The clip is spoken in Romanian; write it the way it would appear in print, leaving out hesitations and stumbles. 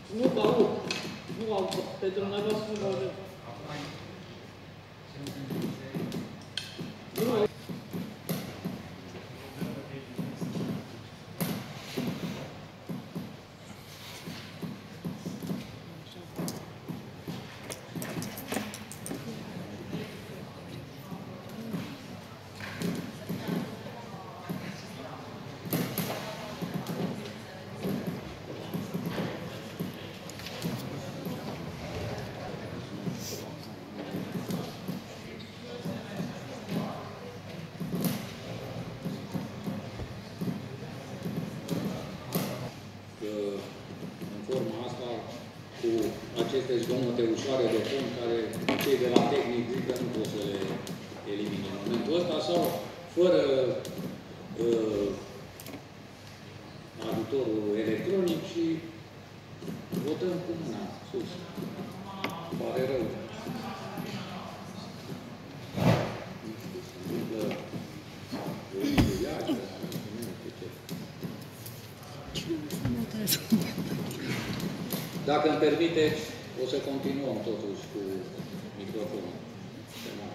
Nu vă aud. Nu aud. Pe dumneavoastră nu vă aud. Nu aud. Aceste zgomote ușoare de fond care cei de la tehnic zic că nu pot să le elimine în momentul ăsta sau fără ajutorul electronic și votăm cu mâna sus. Pare rău. Nu știu, se întâmplă Dacă îmi permiteți, o să continuăm totuși cu microfonul.